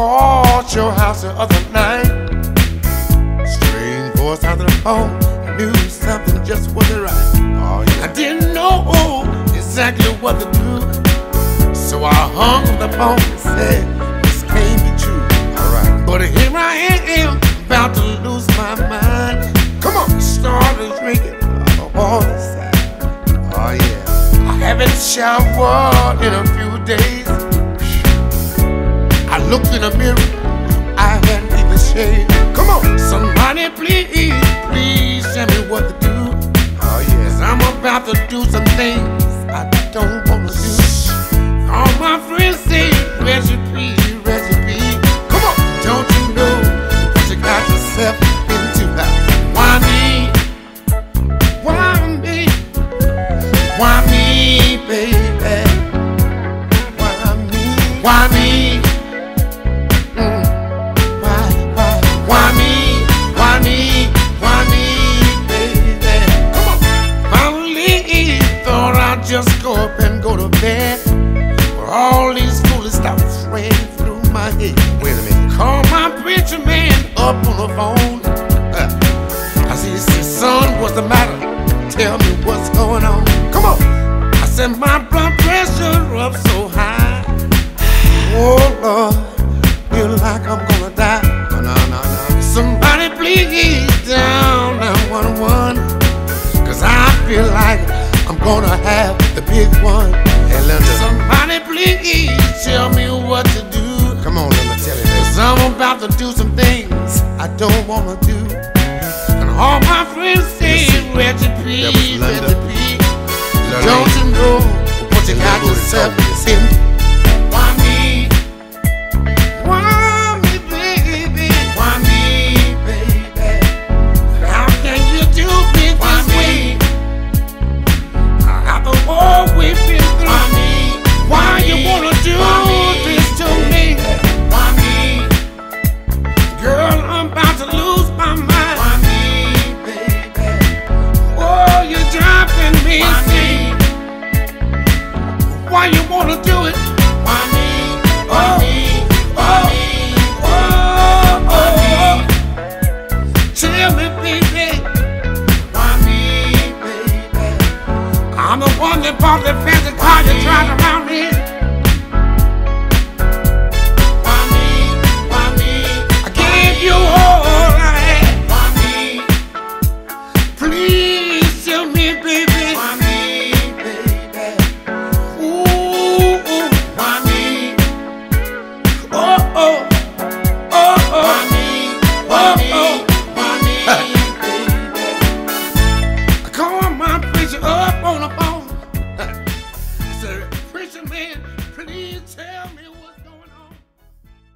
called your house the other night. Strange voice out of the phone. I knew something just wasn't right. Oh, yeah. I didn't know exactly what to do, so I hung up the phone and said, this can't be true. Alright. But here I am, about to lose my mind. Come on, started drinking all this time. Oh yeah. I haven't showered in a few days. I looked in the mirror, I hadn't even shaved. Come on, somebody please tell me what to do. Oh yeah. 'Cause I'm about to do some things I don't wanna do. All my friends say, Reggie P, Reggie P. Come on, don't you know what you got yourself into? Why me? Why me? Why me, baby? Why me? Why me? Why me? Why me? Why me, baby? Come on. Finally thought I'd just go up and go to bed, but all these foolish thoughts ran through my head. Wait a minute. Call my preacher man up on the phone. I said, son, what's the matter? Tell me what's going on. Come on. I said, my blood pressure up so high. Oh Lord, feel like I'm gonna die. No. Somebody please down 911, 'cause I feel like I'm gonna have the big one. Hey, Linda. Somebody please tell me what to do. Come on, let me tell you this. 'Cause I'm about to do some things I don't wanna do. And all my friends say, Reggie P, Reggie P. Don't you know what you got yourself into? Why me? Why me, baby? Why me, baby? How can you do me this way? After all we've been through. Why me? Why you wanna do this to me? Why me? Girl, I'm about to lose my mind. Why me, baby? Oh, you're driving me insane. Why you wanna do it? Why me? Why me? Why me? Oh. Tell me, baby. Why me, baby? I'm the one that bought the